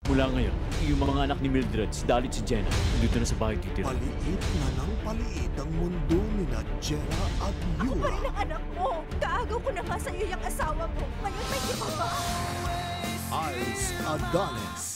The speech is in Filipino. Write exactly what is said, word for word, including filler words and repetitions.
Mula ngayon, yung mga anak ni Mildred, si Dalit, si Jenna, dito na sa bahay titira. Paliit na ng paliit ang mundo ni na Jenna at Yoo Ako pa Ra. rin ang anak mo. Kaagaw ko na nga sa'yo yung asawa mo. Ngayon may iba ba? Als Adonis.